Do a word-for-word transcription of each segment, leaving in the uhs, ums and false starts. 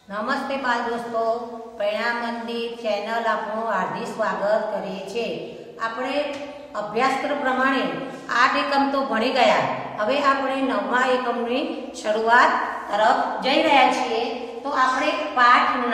નમસ્તે બાળ દોસ્તો, પરિણામ મંદિર ચેનલ આપણું હાર્દિક સ્વાગત કરીએ છીએ। આપણે અભ્યાસક્રમ પ્રમાણે આઠ એકમ તો ભણી ગયા, હવે આપણે નવમા એકમની શરૂઆત તરફ જઈ રહ્યા છીએ। તો આપણે પાઠ નવ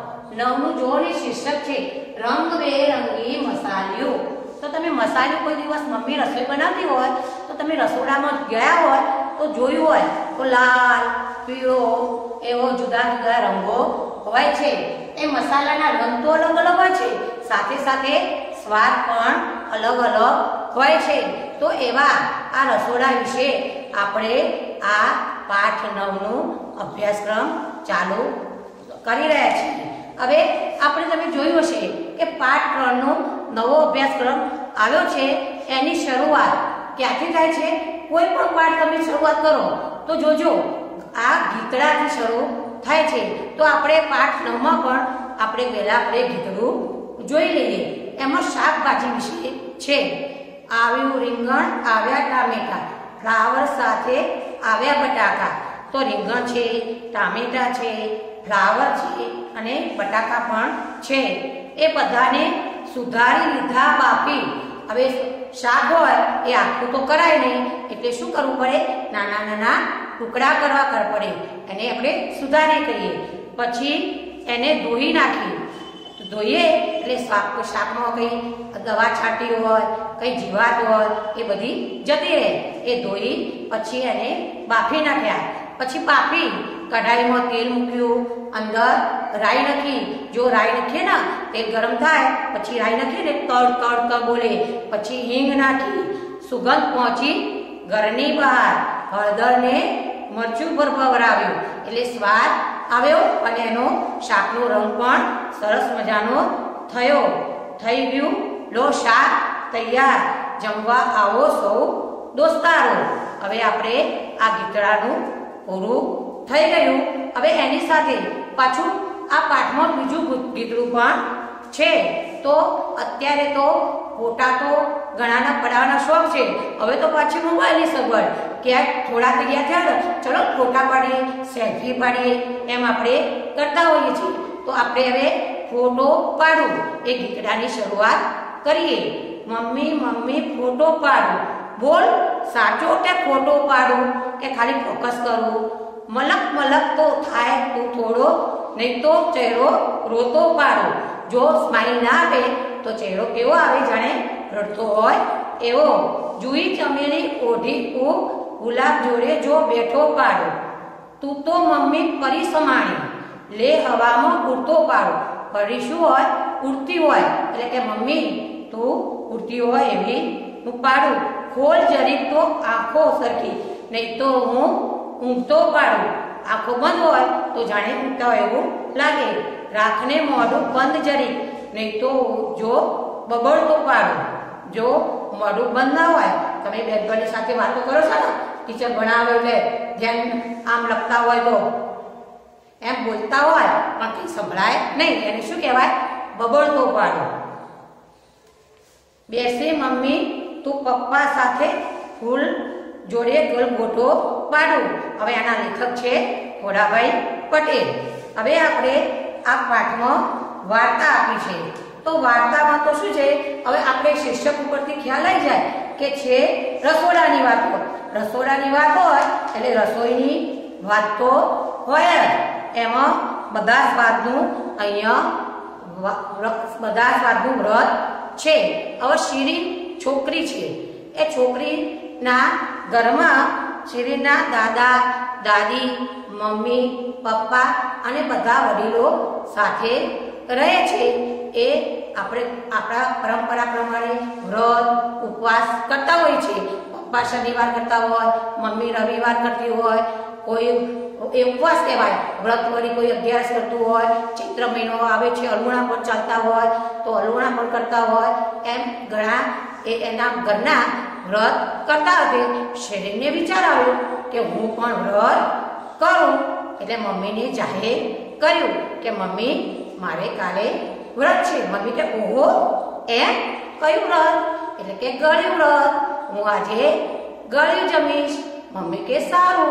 નવનું જોવાની શીર્ષક છે રંગબેરંગી મસાલીઓ। તો તમે મસાલો કોઈ દિવસ મમ્મી રસોઈ બનાવતી હોય તો તમે રસોડામાં ગયા હોય તો જોયું હોય તો લાલ પીળો એવો જુદા જુદા રંગો હોય છે। એ મસાલાના રંગ તો અલગ અલગ હોય છે, સાથે સાથે સ્વાદ પણ અલગ અલગ હોય છે। તો એવા આ રસોડા વિશે આપણે આ પાઠ નવનું અભ્યાસક્રમ ચાલુ કરી રહ્યા છીએ। હવે આપણે તમે જોયું હશે કે પાઠ ત્રણનો નવો અભ્યાસક્રમ આવ્યો છે, એની શરૂઆત ક્યાંથી થાય છે? કોઈ પણ પાઠ તમે શરૂઆત કરો તો જોજો આ ગીતડાથી શરૂ થાય છે। તો આપણે પાઠ નવમાં પણ આપણે પહેલા આપણે ગીતડું જોઈ લઈએ। એમાં શાકભાજી વિશે છે। આવ્યું રીંગણ, આવ્યા ટામેટા, ફ્લાવર સાથે આવ્યા બટાકા। તો રીંગણ છે, ટામેટા છે, ફ્લાવર છે અને બટાકા પણ છે। એ બધાને સુધારી લીધા બાફી। હવે શાક હોય એ આખું તો કરાય નહીં, એટલે શું કરવું પડે? નાના નાના ટુકડા કરવા કર પડે, એને આપણે સુધારી કહીએ। પછી એને ધોઈ નાખી, ધોઈએ એટલે શાક શાકમાં કંઈ દવા છાંટી હોય, કંઈ જીવાત હોય એ બધી જતી રહે। એ ધોઈ પછી એને બાફી નાખ્યા। પછી બાફી કઢાઈમાં તેલ મૂક્યું, અંદર રાઈ નાખી। જો રાઈ નાખીએ ને તેલ ગરમ થાય પછી રાઈ નાખીએ ને તળ તળ તળ બોલે, પછી હિંગ નાખી, સુગંધ પહોંચી ઘરની બહાર, હળદરને મરચું પર ભવરાવ્યું એટલે સ્વાદ આવ્યો અને એનો શાકનો રંગ પણ સરસ મજાનો થયો। થઈ ગયું લો શાક તૈયાર, જમવા આવો સૌ દોસ્તારો। હવે આપણે આ ગીતડાનું પૂરું થઈ ગયું। હવે એની સાથે પાછું આ પાઠમાં બીજું ગીતડું પણ છે। તો અત્યારે તો ફોટા તો ઘણાના પડાવવાના શોખ છે, હવે તો પાછી મોબાઈલની સગવડ, ક્યાંક થોડા તૈયાર થયા ને ચલો ફોટા પાડીએ, સેલ્ફી પાડીએ, એમ આપણે કરતા હોઈએ છીએ। તો આપણે હવે ફોટો પાડું એ ગીતડાની શરૂઆત કરીએ। મમ્મી મમ્મી ફોટો પાડું, બોલ સાચો કે ખોટો પાડું કે ખાલી ફોકસ કરું? મલક મલક તો થાય તું થોડો, નહીં તો ચહેરો રોતો પાડો। જો સ્માઈલ ના આવે તો ચહેરો કેવો આવે? જાણે રડતો હોય એવો। જુઈ ચમેલી ઓઢી ઉ ગુલાબ જોડે જો બેઠો પાડો, તું તો મમ્મી પરી સમાણી, લે હવામાં ઉડતો પાડો। પરી શું હોય? ઉડતી હોય, એટલે કે મમ્મી તું ઉડતી હોય એવી હું પાડું। ખોલ જરીક તો આંખો સરખી, નહીં તો હું ઊંઘતો પાડું। આંખો બંધ હોય તો જાણે ઊંઘતા હોય એવું લાગે। રાખને મોઢું બંધ જરીક, નહીં તો જો બબડતો પાડું। જો મોઢું બંધ ના હોય, તમે બેનપણી સાથે વાતો કરો છો ને, ટીચર ભણાવે એટલે જેમ આમ લખતા હોય તો એમ બોલતા હોય પણ કંઈ સંભળાય નહીં, એને શું કહેવાય? બબડતો પાડો। બેસે મમ્મી તું પપ્પા સાથે ફૂલ જોડે ગલગોટો પાડું। હવે આના લેખક છે ખોડાભાઈ પટેલ। હવે આપણે આ પાઠમાં વાર્તા આપી છે। તો વાર્તામાં તો શું છે? હવે આપણે શીર્ષક ઉપરથી ખ્યાલ આવી જાય કે છે રસોડાની વાતો। રસોડાની વાત હોય એટલે રસોઈની વાત તો હોય જ, એમાં બધા સ્વાદનું અહીંયા બધા સ્વાદનું વ્રત છે। હવે શિરીન છોકરી છે, એ છોકરીના ઘરમાં શિરીનના દાદા દાદી, મમ્મી પપ્પા અને બધા વડીલો સાથે રહે છે। એ આપણે આપણા પરંપરા પ્રમાણે વ્રત ઉપવાસ કરતા હોય છે। પપ્પા શનિવાર કરતા હોય, મમ્મી રવિવાર કરતી હોય, કોઈ એ ઉપવાસ કહેવાય। વ્રત વળી કોઈ અગિયારસ કરતું હોય, ચૈત્ર મહિનો આવે છે અલુણા પણ ચાલતા હોય તો અલુણા પણ કરતા હોય, એમ ઘણા એ એના ઘરના વ્રત કરતા હતી। શરીરને વિચાર આવ્યો કે હું પણ વ્રત કરું, એટલે મમ્મીને જાહેર કર્યું કે મમ્મી મારે કાલે વ્રત છે। મમ્મી કે ઓહો એમ કયું વ્રત? એટલે કે ગળ્યું વ્રત, હું આજે ગળ્યું જમીશ। મમ્મી કે સારું,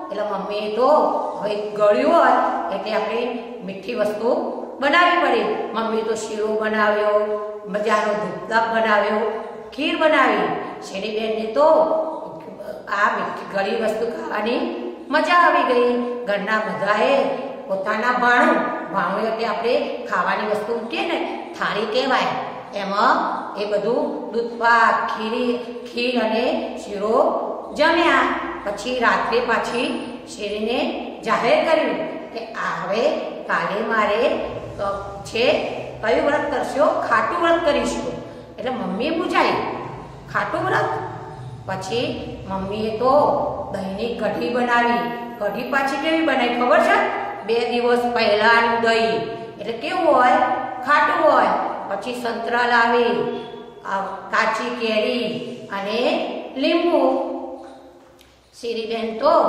એટલે મમ્મીએ તો હવે ગળ્યું હોય એટલે આપણે મીઠી વસ્તુ બનાવવી પડે. મમ્મી તો શીરો બનાવ્યો, મજાનો ધૂપદાપ બનાવ્યો, ખીર બનાવી. શેરીબેનને તો આ મીઠી ગળી વસ્તુ ખાવાની મજા આવી ગઈ. ઘરના બધાએ પોતાના ભાણું ભાણું એટલે આપણે ખાવાની વસ્તુ મૂકીએ ને થાળી કહેવાય, એમાં એ બધું દૂધપાક, ખીરી ખીર અને શીરો જમ્યા. પછી રાત્રે પાછી શેરીને જાહેર કર્યું કે આ હવે કાલે મારે છે કયું વ્રત કરશો? ખાટું વ્રત કરીશું. એટલે મમ્મીએ પૂછાયું ખાટું વ્રત? પછી મમ્મીએ તો દહીંની કઢી બનાવી. કઢી પાછી કેવી બનાવી ખબર છે? બે દિવસ પહેલાનું દહીં એટલે કેવું હોય? ખાટું હોય. પછી સંતરા લાવી, કાચી કેરી અને લીંબુ. શેરીબેન તો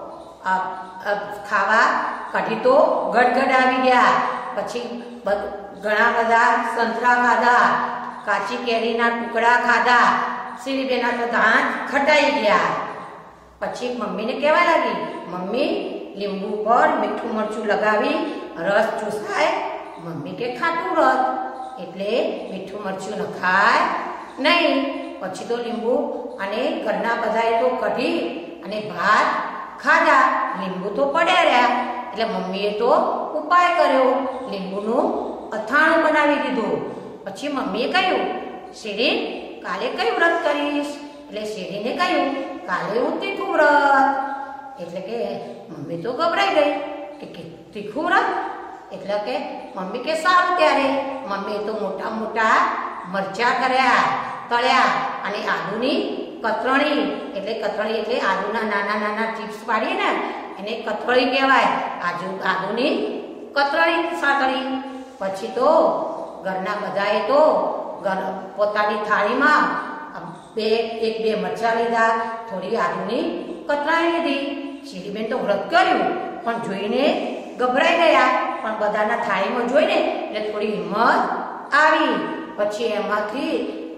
ખાવા કઢી તો ગડગડ આવી ગયા. પછી ઘણા બધા સંતરા ખાધા, કાચી કેરીના ટુકડા ખાધા. શેરીબેનના તો દાંત ખટાઈ ગયા. પછી મમ્મીને કહેવા લાગી, મમ્મી લીંબુ પર મીઠું મરચું લગાવી રસ ચૂસાય. મમ્મી કે ખાટું વ્રત એટલે મીઠું મરચું નખાય નહીં. પછી તો લીંબુ અને ઘરના બધાએ તો કઢી અને ભાત ખાધા. લીંબુ તો પડ્યા રહ્યા એટલે મમ્મીએ તો ઉપાય કર્યો, લીંબુનું અથાણું બનાવી દીધું. પછી મમ્મીએ કહ્યું, શેરી કાલે કયું વ્રત કરીશ? એટલે શેરીને કહ્યું, કાલે હું તીખું વ્રત. એટલે કે મમ્મી તો ગભરાઈ ગઈ કે તીખું વ્રત એટલે કે મમ્મી કે સારું. ત્યારે મમ્મીએ તો મોટા મોટા મરચા કર્યા, તળ્યા અને આદુની કતરણી એટલે કતરણી એટલે આદુના નાના નાના ચિપ્સ પાડીએ ને એને કતરણી કહેવાય. આજુ આદુની કતરણી સાતળી. પછી તો ઘરના બધાએ તો પોતાની થાળીમાં બે એક બે મરચા લીધા, થોડી આદુની કતરાઈ લીધી. શેરીબેન તો વ્રત કર્યું પણ જોઈને ગભરાઈ ગયા. પણ બધાના થાળીમાં જોઈને એટલે થોડી હિંમત આવી. પછી એમાંથી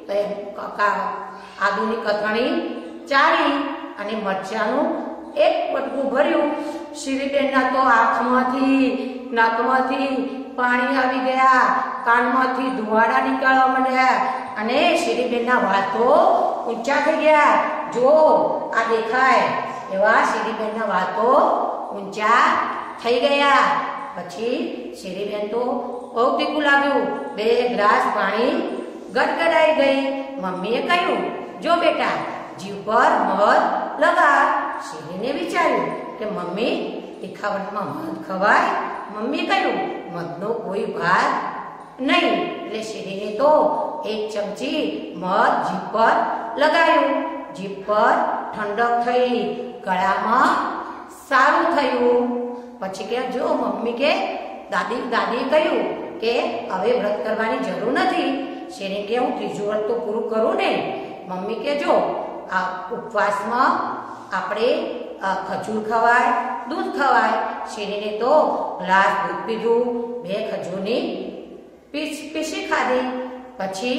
આદુની કતરણી ચાળી અને મરચાનું એક બટકું ભર્યું. શેરીબેનના તો આંખમાંથી નાકમાંથી પાણી આવી ગયા, કાનમાંથી ધુવાડા નીકળવા માંડ્યા અને શેરીબેનના વાળ તો ઊંચા થઈ ગયા. જો આ દેખાય એવા શેરીબેનના વાળ તો ઊંચા થઈ ગયા. પછી શેરીબેન તો બહુ તીખું લાગ્યું. બે ગ્લાસ પાણી ગડગડાઈ ગઈ. મમ્મીએ કહ્યું, જો બેટા જીવ પર મધ લગા. શેરીને વિચાર્યું કે મમ્મી તીખાવટમાં મધ ખવાય? મમ્મીએ કહ્યું, મધનો કોઈ ભાગ નહીં. એટલે શેરીને તો એક ચમચી મધ જીભ પર લગાવ્યું. જીભ પર ઠંડક થઈ, ગળામાં સારું થયું. પછી કે જો મમ્મી કે દાદી દાદીએ કહ્યું કે હવે વ્રત કરવાની જરૂર નથી. શેરી કે હું ત્રીજું વ્રત તો પૂરું કરું ને. મમ્મી કે જો આ ઉપવાસમાં આપણે ખજૂર ખવાય, દૂધ ખવાય. શેરીને તો ગ્લાસ દૂધ પીધું, બે ખજૂરની પીસ પીસી ખાધી. પછી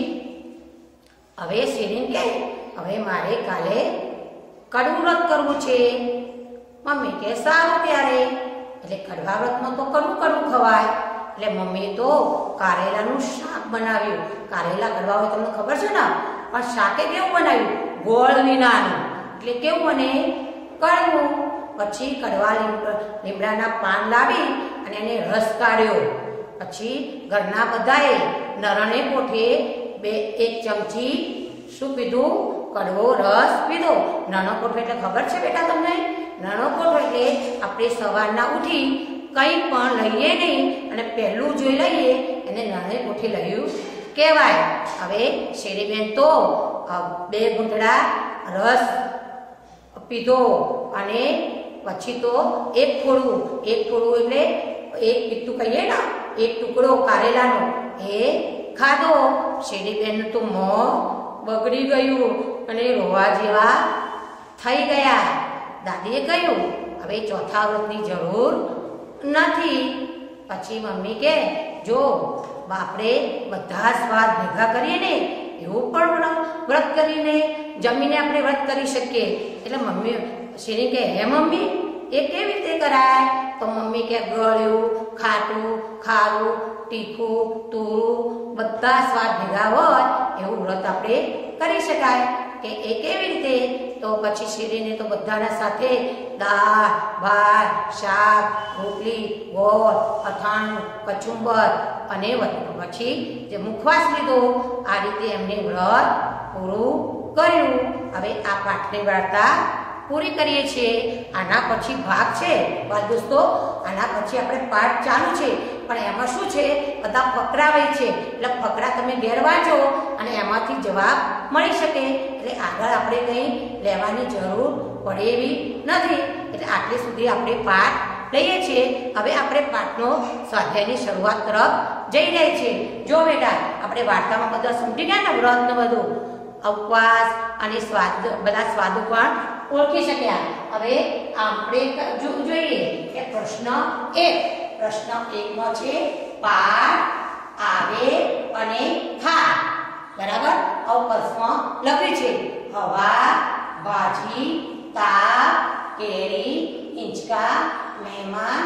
હવે શેરીને કે હવે મારે કાલે કડવું વ્રત કરવું છે. મમ્મી કે સારું. ત્યારે એટલે કડવા વ્રતમાં તો કડવું કડવું ખવાય. એટલે મમ્મીએ તો કારેલાનું શાક બનાવ્યું. કારેલા કડવા હોય તમને ખબર છે ને, પણ શાકે કેવું બનાવ્યું? ગોળ વિનાનું. એટલે કેવું બને? કડવું. પછી કડવા લીમડાના પાન લાવી અને એને રસ કાઢ્યો. પછી ઘરના બધાએ નરણે કોઠે બે એક ચમચી શું પીધું? કડવો રસ પીધો. નાનો કોઠો એટલે ખબર છે બેટા તમને? નાનો કોઠો એટલે આપણે સવારના ઉઠી કંઈ પણ લઈએ નહીં અને પહેલું જોઈ લઈએ એને નાની કોઠી લયું કહેવાય. હવે શેરીબેન તો બે ઘૂંટડા રસ પીધો અને પછી તો એક થોડું એક થોડું એટલે એક પીતું કહીએ ને, એક ટુકડો કારેલાનો એ ખાધો. શેરીબેનનું તો મોં બગડી ગયું અને રોવા જેવા થઈ ગયા. દાદીએ કહ્યું, હવે ચોથા વ્રતની જરૂર નથી. પછી મમ્મી કે જો આપણે બધા સ્વાદ ભેગા કરીએ ને એવું પણ વ્રત કરીને જમીને આપણે વ્રત કરી શકીએ. એટલે મમ્મી શેરી કે હે મમ્મી એ કેવી રીતે કરાય? તો મમ્મી કે ગળ્યું, ખાટું, ખારું, તીખું, તુરું બધા સ્વાદ ભેગા હોય એવું વ્રત આપણે કરી શકાય. કે એ કેવી રીતે? તો પછી શેરીને તો બધાના સાથે દાળ, ભાત, શાક, રોટલી, ગોળ, અથાણું, કચુંબર અને પછી જે મુખવાસ લીધો. આ રીતે એમને વ્રત પૂરું કર્યું. હવે આ પાઠની વાર્તા પૂરી કરીએ છીએ. આના પછી ભાગ છે બાળ દોસ્તો, આના પછી આપણે પાઠ ચાલુ છે, પણ એમાં શું છે બધા ફકરા હોય છે, એટલે ફકરા તમે ઘેર વાંચો અને એમાંથી જવાબ મળી શકે. એટલે આગળ આપણે કંઈ લેવાની જરૂર પડે એવી નથી. એટલે આટલે સુધી આપણે પાઠ લઈએ છીએ. હવે આપણે પાઠનો સ્વાધ્યાયની શરૂઆત તરફ જઈ રહ્યા છીએ. જો બેટા આપણે વાર્તામાં બધા સમજી ગયા ને વ્રત ને બધું, ઉપવાસ અને સ્વાદ બધા સ્વાદો પણ ઓળખી શક્યા. હવે આપણે જોઈએ કે પ્રશ્ન એક. પ્રશ્ન એક નો છે પાઠ, આવે અને ખા. બરાબર? અવકાશમાં લખ્યું છે હવા, ભાજી, તાપ, કેરી, હિંચકા, મહેમાન,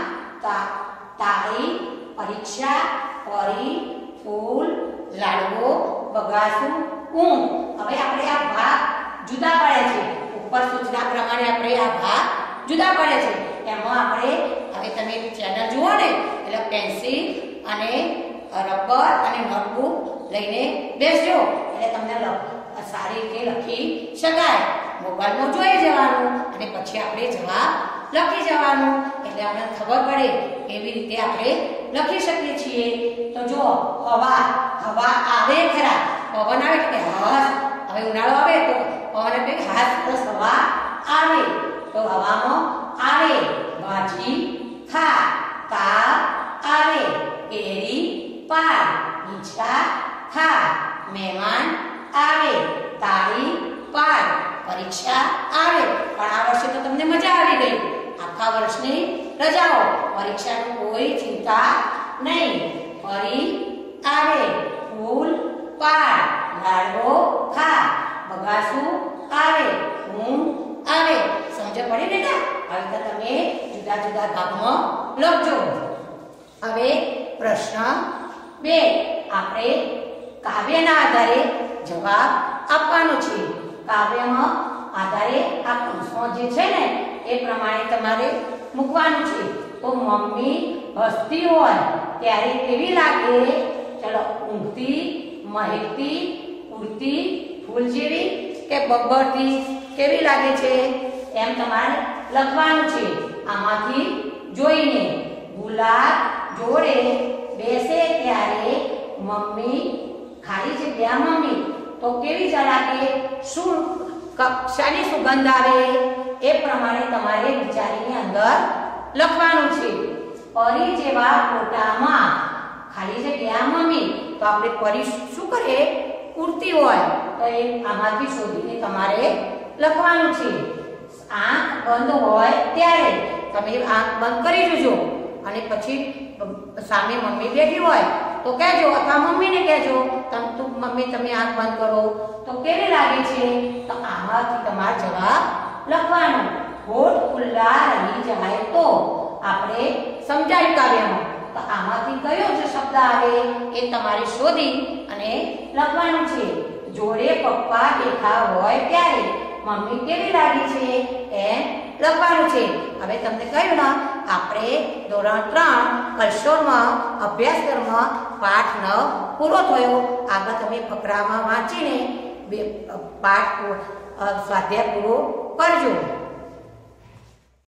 તાળી, પરીક્ષા, પરી, ફૂલ, લાડવો, બગાસું, ઊંઘ. હવે આપણે આ ભાગ જુદા પડે છે. ઉપર સૂચના પ્રમાણે આપણે આ ભાગ જુદા પડે છે. એમાં આપણે હવે તમે ચેનલ જુઓ ને એટલે પેન્સિલ અને રબર અને નોટબુક લઈને બેસજો, એટલે તમને સારી રીતે લખી શકાય. મોબાઈલમાં જોઈ જવાનું અને પછી આપણે જવાબ લખી જવાનું, એટલે આપણે ખબર પડે એવી રીતે આપણે લખી શકીએ છીએ. તો જો હવા, હવા આવે ખરા, પવન આવે કે હવા. હવે ઉનાળો આવે તો પવન એટલે હાથ પ્લસ હવા આવે. તો હવામાં આવે ભાજી, ખા, તાપ આવે, કેરી પાડ, હિંચકા ખા, મહેમાન આવે, તાળી પાડ, પરીક્ષા આવે. પણ આ વર્ષે તો તમને મજા આવી ગઈ. આખા વર્ષની રજાઓ, પરીક્ષાની કોઈ ચિંતા નહીં. ફરી આવે, ફૂલ પાડ, લાડવો ખા, બગાસું આવે, ઊંઘ આવે. સમજ પડી બેટા? હવે તો તમે જુદા જુદા ભાગમાં લખજો. હવે પ્રશ્ન બે. આપણે કાવ્યના આધારે જવાબ આપવાનો છે. કાવ્યમાં આધારે આ કૌંસમાં જે છે ને એ પ્રમાણે તમારે મૂકવાનું છે. તો મમ્મી હસતી હોય ત્યારે કેવી લાગે? ચલો, ઊંઘતી, મહેકતી, ઉડતી, ફૂલ જેવી કે બબ્બરતી કેવી લાગે છે એમ તમારે લખવાનું છે. આમાંથી જોઈને ગુલાબ જોડે બેસે ત્યારે મમ્મી, ખાલી જગ્યા મમ્મી તો કેવી લાગે? શું કક્ષાની સુગંધ આવે? એ પ્રમાણે તમારે વિચારીને અંદર લખવાનું છે. પરી જેવા ફોટામાં ખાલી જગ્યા મમ્મી, તો આપણે પરી શું કરે? ઉડતી હોય, તો એ આમાંથી શોધીને તમારે લખવાનું છે. આંખ બંધ હોય ત્યારે તમે આંખ બંધ કરી જોજો અને પછી સામે મમ્મી બેઠી હોય તો કહેજો, અથવા મમ્મીને કહેજો તો મમ્મી તમે આંખ બંધ કરો તો કેવી લાગે છે? તો આમાંથી તમારે જવાબ લખવાનો. હોઠ ખુલ્લા રહી જાય તો આપણે સમજાયું કાવ્યમાં. તો આમાંથી કયો જે શબ્દ આવે એ તમારે શોધી અને લખવાનું છે. જોડે પપ્પા બેઠા હોય ત્યારે મમ્મી કેવી લાગી છે એમ લખવાનું છે. હવે તમને કહ્યું ને આપણે ધોરણ ત્રણ કલ્શોરમાં અભ્યાસક્રમમાં પાઠ નવ પૂરો થયો. આગળ તમે ફકરામાં વાંચીને પાઠ સ્વાધ્યાય પૂરો કરજો.